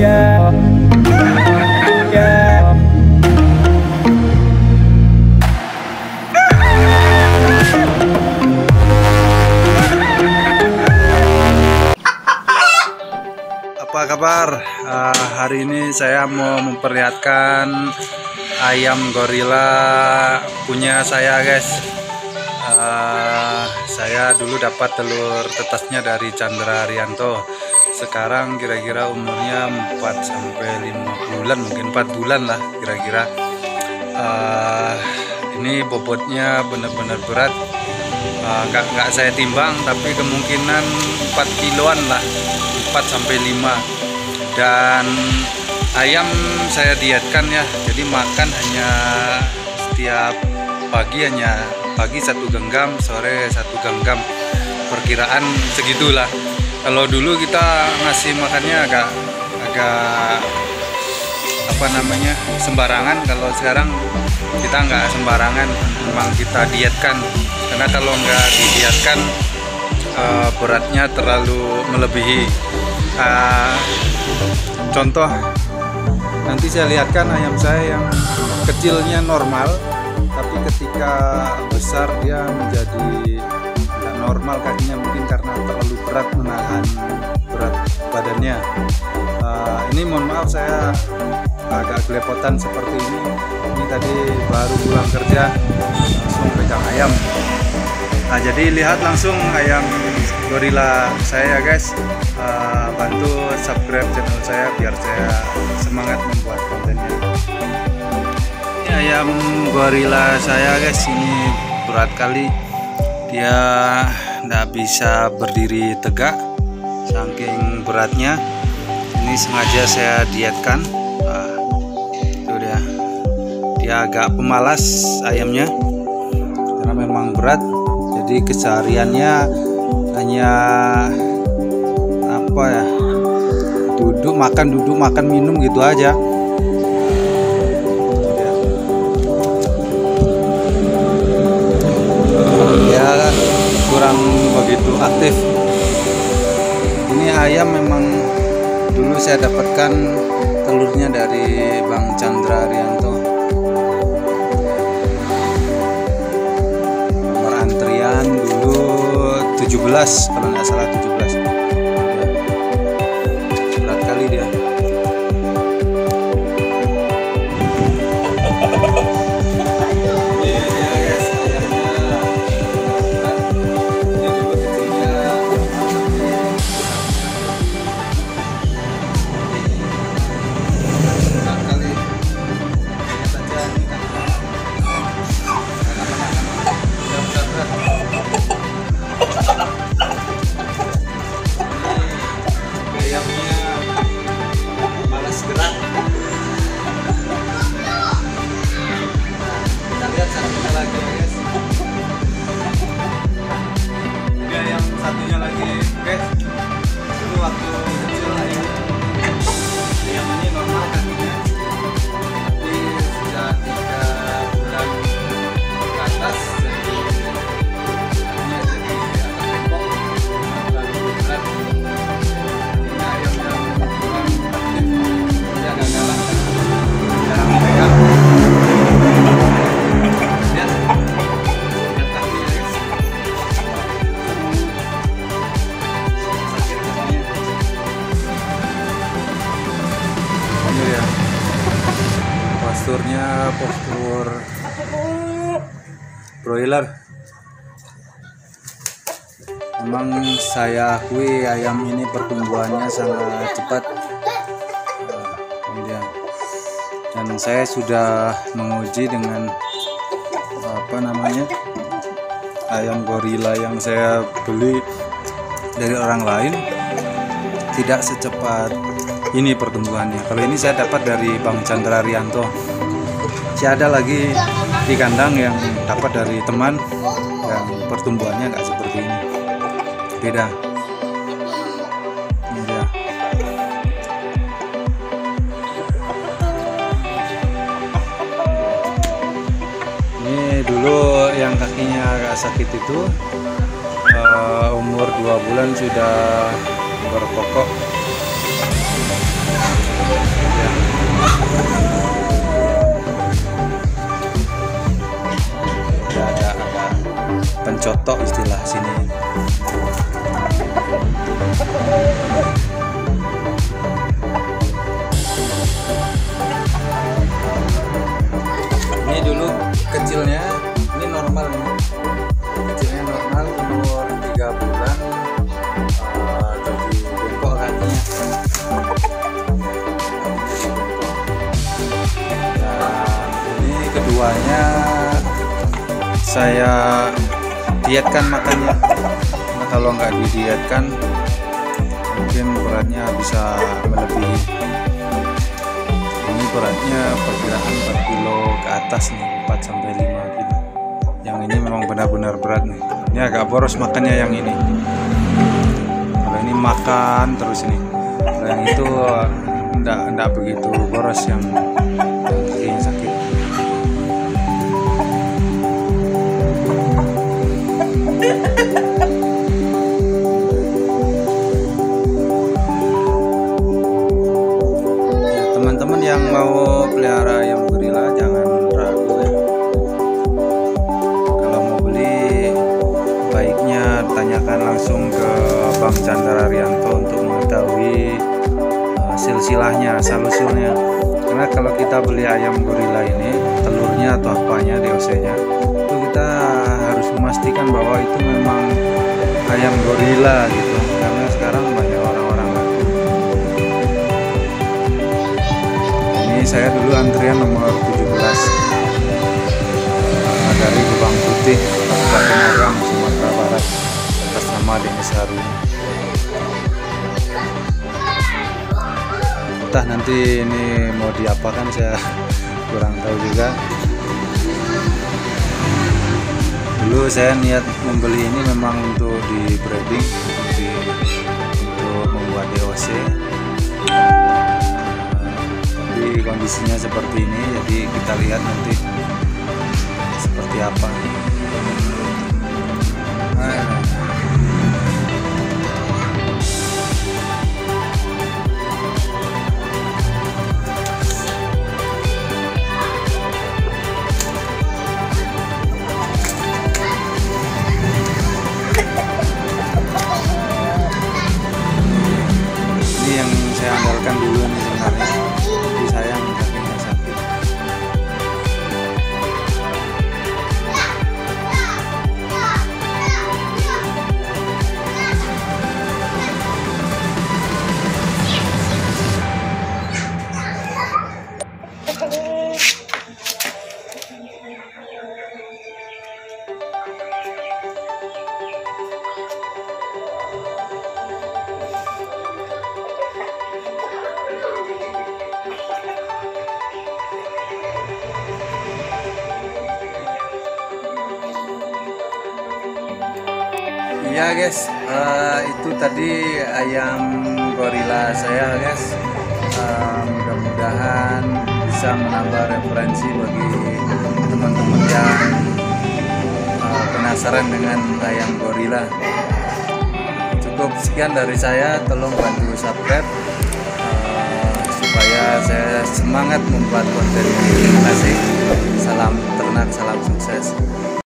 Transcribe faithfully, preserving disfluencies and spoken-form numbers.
Apa kabar? Uh, hari ini saya mau memperlihatkan ayam gorila punya saya, guys. Uh, saya dulu dapat telur tetasnya dari Chandra Arianto. Sekarang kira-kira umurnya empat sampai lima bulan, mungkin empat bulan lah kira-kira. Uh, ini bobotnya benar-benar berat. Uh, nggak nggak saya timbang, tapi kemungkinan empat kiloan lah, empat sampai lima. Dan ayam saya dietkan ya, jadi makan hanya setiap pagi hanya pagi satu genggam, sore satu genggam, perkiraan segitulah. Kalau dulu kita ngasih makannya agak agak apa namanya sembarangan, kalau sekarang kita nggak sembarangan, memang kita dietkan. Karena kalau nggak didietkan uh, beratnya terlalu melebihi. Uh, contoh nanti saya lihatkan ayam saya yang kecilnya normal, tapi ketika besar dia menjadi nggak normal kakinya, mungkin karena terlalu berat menahan berat badannya. Uh, ini mohon maaf saya agak kelepotan seperti ini. Ini tadi baru pulang kerja langsung pegang ayam. Nah, jadi lihat langsung ayam gorila saya ya, guys. Uh, bantu subscribe channel saya biar saya semangat membuat kontennya. Ini ayam gorila saya, guys, ini berat kali. Dia nggak bisa berdiri tegak saking beratnya. Ini sengaja saya dietkan. Uh, itu dia. Dia agak pemalas ayamnya karena memang berat. Jadi kesehariannya hanya apa ya, duduk makan duduk makan minum gitu aja. Ya kurang begitu aktif. Ini ayam memang dulu saya dapatkan telurnya dari Bang Chandra Arianto. Nomor antrian dulu tujuh belas, kalau nggak salah tujuh belas. Berat kali dia. Posturnya postur broiler. Memang saya akui ayam ini pertumbuhannya sangat cepat. Kemudian dan saya sudah menguji dengan apa namanya ayam gorila yang saya beli dari orang lain, tidak secepat ini pertumbuhannya. Kalau ini saya dapat dari Bang Chandra Arianto. Masih ada lagi di kandang yang dapat dari teman yang pertumbuhannya nggak seperti ini, beda. Ini dia. Ini dulu yang kakinya agak sakit itu uh, umur dua bulan sudah berkokok. ada ada pencotok istilah sini. Ini dulu kecilnya, ini normal nih. Kecilnya normal, umur tiga bulan uh, jadi bengkok kakinya. Dan ini keduanya saya dietkan makannya. Nah, kalau nggak didietkan mungkin beratnya bisa melebihi. Ini beratnya perkiraan empat kilo ke atas nih, empat sampai lima kilo. Yang ini memang benar-benar berat nih. Ini agak boros makannya yang ini. Kalau ini makan terus ini. Kalau yang itu enggak enggak begitu boros, yang yang sakit. Teman-teman yang mau pelihara ayam gorila jangan ragu ya. Kalau mau beli baiknya tanyakan langsung ke Bang Chandra Rianto untuk mengetahui uh, silsilahnya, asal usulnya. Karena kalau kita beli ayam gorila ini, telurnya atau apanya, D O C-nya, itu kita harus memastikan bahwa itu memang ayam gorila gitu. Karena sekarang banyak orang-orang ngaku. Saya dulu antrian nomor tujuh belas uh, dari Gebang Putih, Kabupaten Agam, Sumatera Barat, atas nama Denis Haru. Entah nanti ini mau diapakan, saya kurang tahu juga. Dulu saya niat membeli ini memang untuk di breeding, di, untuk membuat D O C. Kondisinya seperti ini, jadi kita lihat nanti seperti apa. Nah, ini yang saya andalkan dulu nih sebenarnya. Sayang kakinya sakit. Ya guys, uh, itu tadi ayam gorila saya guys. Uh, mudah-mudahan bisa menambah referensi bagi teman-teman yang uh, penasaran dengan ayam gorila. Cukup sekian dari saya, tolong bantu subscribe uh, supaya saya semangat membuat konten ini. Terima kasih. Salam ternak, salam sukses.